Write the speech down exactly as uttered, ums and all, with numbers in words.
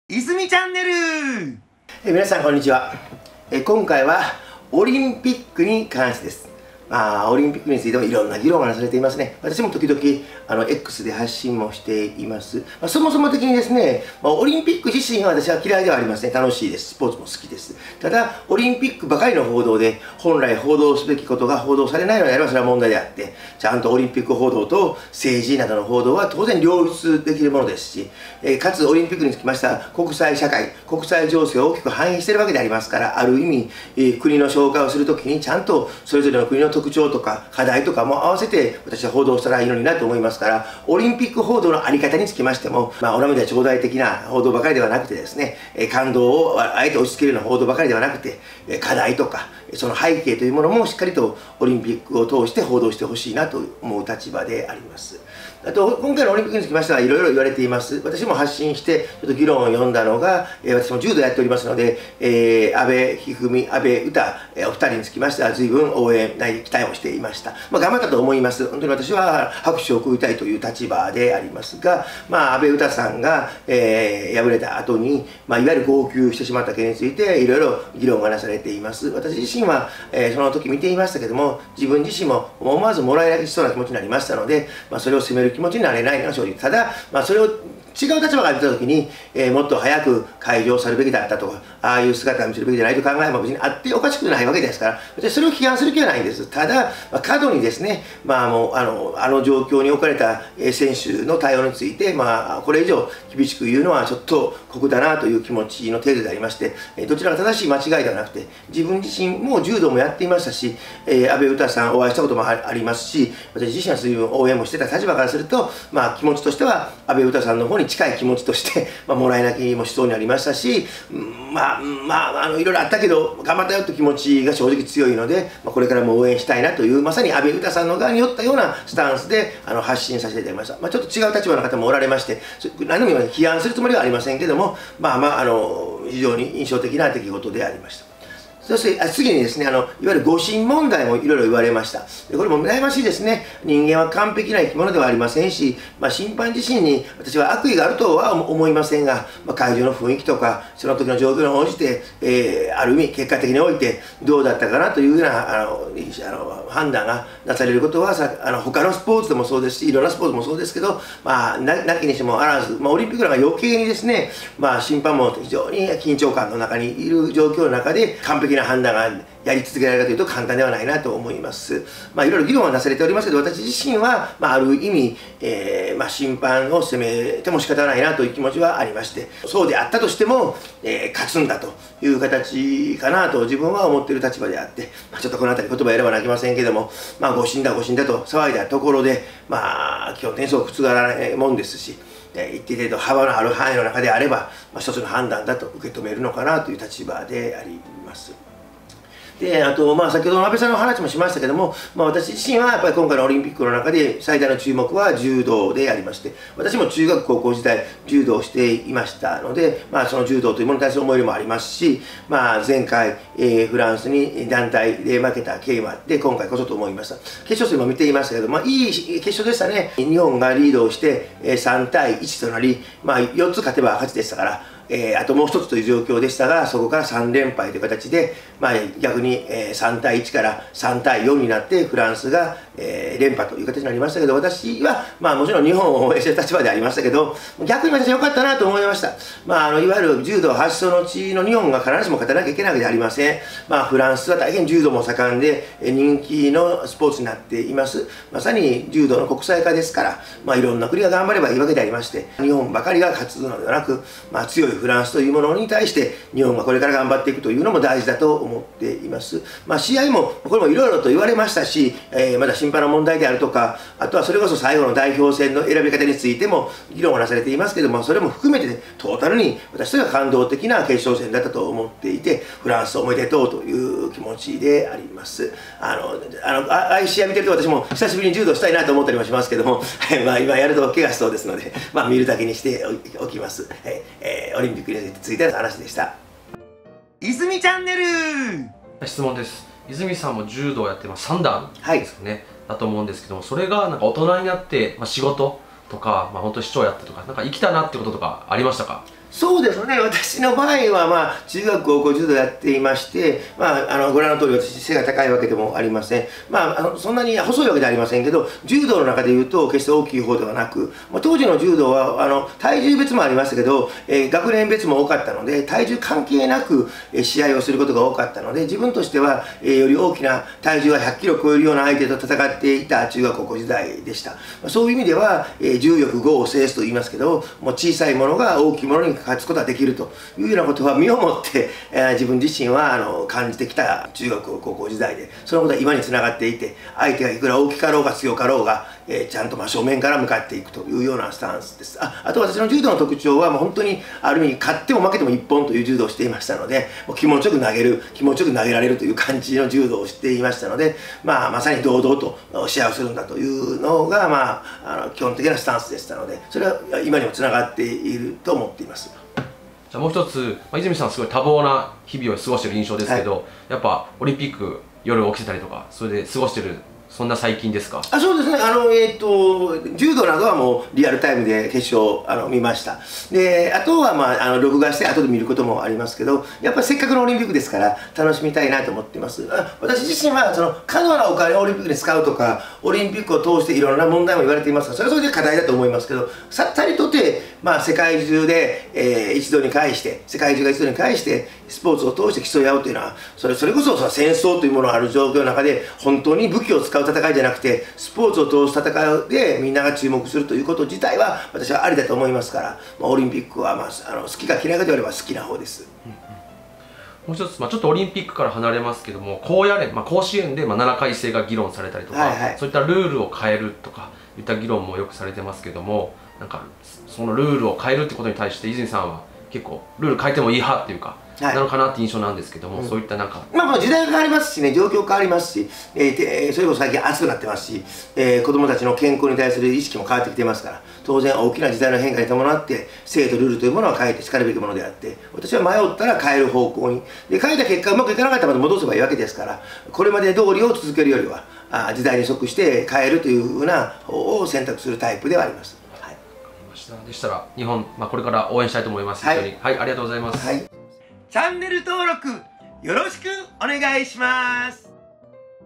泉チャンネル。 え皆さんこんにちは。え今回はオリンピックに関してです。まあ、オリンピックについてもいろんな議論がなされていますね。私も時々あの X で発信もしています。まあ、そもそも的にですね、まあ、オリンピック自身は私は嫌いではありません。楽しいです。スポーツも好きです。ただ、オリンピックばかりの報道で、本来報道すべきことが報道されないのであればそれは問題であって、ちゃんとオリンピック報道と政治などの報道は当然両立できるものですし、えー、かつオリンピックにつきましては国際社会、国際情勢を大きく反映しているわけでありますから、ある意味、えー、国の紹介をするときにちゃんとそれぞれの国の特徴とか課題とかも合わせて私は報道したらいいのになと思いますから、オリンピック報道の在り方につきましても、まあ、お涙頂戴的な報道ばかりではなくてですね、えー、感動をあえて押し付けるような報道ばかりではなくて、えー、課題とかその背景というものもしっかりとオリンピックを通して報道してほしいなと思う立場であります。あと、今回のオリンピックにつきましてはいろいろ言われています。私も発信して、ちょっと議論を読んだのが、えー、私も柔道やっておりますので、えー、安倍一二三、安倍詩、えー、お二人につきましては、随分応援、期待をしていました。まあ、頑張ったと思います。本当に私は拍手を送りたいという立場でありますが、まあ、安倍詩さんが、えー、敗れた後に、まあ、いわゆる号泣してしまった件について、いろいろ議論がなされています。私自身は、えー、その時見ていましたけども、自分自身も思わずもらい泣きしそうな気持ちになりましたので、まあ、それを責める気持ちになれないのが正直。ただ、まあ、それを違う立場から見たときに、えー、もっと早く開場されるべきだったとか、ああいう姿を見せるべきじゃないと考えも別にあっておかしくないわけですから、私それを批判する気はないんです。ただ、まあ、過度にですね、まあ、もうあのあの状況に置かれた選手の対応について、まあ、これ以上厳しく言うのはちょっと酷だなという気持ちの程度でありまして、どちらが正しい間違いではなくて、自分自身も柔道もやっていましたし、えー、安倍詩さんお会いしたこともありますし、私自身は随分応援もしてた立場からすると、まあ、気持ちとしては安倍詩さんの方に近い気持ちとして、まあ、もらい泣きもしそうになりましたし、まあまああのいろいろあったけど頑張ったよという気持ちが正直強いので、まあ、これからも応援したいなという、まさに安倍詩さんの側に寄ったようなスタンスであの発信させていただきました。まあ、ちょっと違う立場の方もおられまして、何でも批判するつもりはありませんけども、まあまああの非常に印象的な出来事でありました。そして次にですね、あのいわゆる誤審問題もいろいろ言われました。これも悩ましいですね。人間は完璧な生き物ではありませんし、まあ、審判自身に私は悪意があるとは思いませんが、まあ、会場の雰囲気とか、その時の状況に応じて、えー、ある意味結果的においてどうだったかなというようなあのあの判断がなされることはさあの他のスポーツでもそうですし、いろんなスポーツもそうですけど、まあ、な, なきにしてもあらず、まあ、オリンピックなんか余計にですね、まあ、審判も非常に緊張感の中にいる状況の中で完璧な判断がやり続けられるかというと簡単ではないなと思います。まあ、いろいろ議論はなされておりますけど、私自身は、まあ、ある意味、えーまあ、審判を責めても仕方ないなという気持ちはありまして、そうであったとしても、えー、勝つんだという形かなと自分は思っている立場であって、まあ、ちょっとこの辺り言葉選ばなきゃいけませんけども、まあ、誤審だ誤審だと騒いだところで、まあ、基本点数を覆らないもんですし、一定程度幅のある範囲の中であれば、まあ、一つの判断だと受け止めるのかなという立場であります。であと、まあ、先ほどの安倍さんの話もしましたけども、まあ、私自身はやっぱり今回のオリンピックの中で最大の注目は柔道でありまして、私も中学高校時代柔道をしていましたので、まあ、その柔道というものに対する思い入れもありますし、まあ、前回、えー、フランスに団体で負けた経緯もあって今回こそと思いました。決勝戦も見ていましたけど、まあ、いい決勝でしたね。日本がリードをしてさんたいいちとなり、まあ、よっつ勝てば勝ちでしたから、えー、あともう一つという状況でしたが、そこからさんれんぱいという形で、まあ、逆に、えー、さんたいいちからさんたいよんになってフランスが、えー、連覇という形になりましたけど、私は、まあ、もちろん日本を応援している立場でありましたけど、逆に私は良かったなと思いました。まあ、あのいわゆる柔道発祥の地の日本が必ずしも勝たなきゃいけないわけではありません。まあ、フランスは大変柔道も盛んで人気のスポーツになっています。まさに柔道の国際化ですから、まあ、いろんな国が頑張ればいいわけでありまして、日本ばかりが勝つのではなく、まあ、強いフランスというものに対して日本がこれから頑張っていくというのも大事だと思っています。まあ、試合もこれもいろいろと言われましたし、えー、まだ審判の問題であるとか、あとはそれこそ最後の代表戦の選び方についても議論がなされていますけども、それも含めて、ね、トータルに私としては感動的な決勝戦だったと思っていて、フランスおめでとうという気持ちであります。あのあのああいう試合見てると私も久しぶりに柔道したいなと思ったりもしますけども、まあ今やると怪我しそうですので、まあ、見るだけにしておきます。はい、えー、オリンピックについての話でした。 泉チャンネル。 質問です。泉さんも柔道やってますさんだんですかね、はい、だと思うんですけども、それがなんか大人になって、まあ、仕事とか、まあ、本当市長やったとか、なんか生きたなってこととかありましたか？ そうですね、私の場合は、まあ、中学高校柔道やっていまして、まあ、あのご覧の通り私背が高いわけでもありません、まあ、あのそんなに細いわけではありませんけど、柔道の中でいうと決して大きい方ではなく、まあ、当時の柔道はあの体重別もありましたけど、えー、学年別も多かったので体重関係なく、えー、試合をすることが多かったので、自分としては、えー、より大きな体重がひゃっキロ超えるような相手と戦っていた中学高校時代でした。まあ、そういう意味では、えー、重力剛を制すと言いますけど、もう小さいものが大きいものに勝つことができるというようなことは身をもって、えー、自分自身はあの感じてきた中学高校時代で、そのことは今につながっていて、相手がいくら大きかろうが強かろうが、えー、ちゃんと真正面から向かっていくというようなスタンスです。ああと私の柔道の特徴はもう本当にある意味勝っても負けても一本という柔道をしていましたので、もう気持ちよく投げる気持ちよく投げられるという感じの柔道をしていましたので、まあ、まさに堂々と試合をするんだというのが、まあ、あの基本的なスタンスでしたので、それは今にもつながっていると思っています。 じゃあもう一つ、まあ、泉さんすごい多忙な日々を過ごしている印象ですけど、はい、やっぱオリンピック夜起きてたりとかそれで過ごしてる、そんな最近ですか？ あ、そうですね、あの、えー、と柔道などはもうリアルタイムで決勝あの見ました。であとは、まあ、あの録画して後で見ることもありますけど、やっぱりせっかくのオリンピックですから楽しみたいなと思っています。あ、私自身はその過度なお金をオリンピックに使うとか、オリンピックを通していろんな問題も言われていますが、それはそれで課題だと思いますけど、さっりとて、まあ、世界中で、えー、一度に返して世界中が一度に返してスポーツを通して競い合うというのは、それそれこそその戦争というものがある状況の中で本当に武器を使う戦いじゃなくてスポーツを通す戦いでみんなが注目するということ自体は私はありだと思いますから、まあ、オリンピックは、まあ、あの好きか嫌いかであれば好きな方です。うんうん、もう一つ、まあ、ちょっとオリンピックから離れますけども、高野連、まあ、甲子園でまあななかい制が議論されたりとか、はいはい、そういったルールを変えるとかいった議論もよくされてますけども、なんかそのルールを変えるってことに対して泉さんは結構ルール変えてもいい派っていうか、はい、なのかなって印象なんですけども、うん、そういったなんかまあまあ時代が変わりますしね、状況変わりますし、えー、それこそ最近暑くなってますし、えー、子どもたちの健康に対する意識も変わってきてますから、当然大きな時代の変化に伴って制度ルールというものは変えてしかるべきものであって、私は迷ったら変える方向にで、変えた結果うまくいかなかったらまた戻せばいいわけですから、これまで通りを続けるよりはあ時代に即して変えるというふうな方を選択するタイプではあります。 でしたら日本、まあ、これから応援したいと思います。はい、はい、ありがとうございます。はい、 チャンネル登録よろしくお願いします。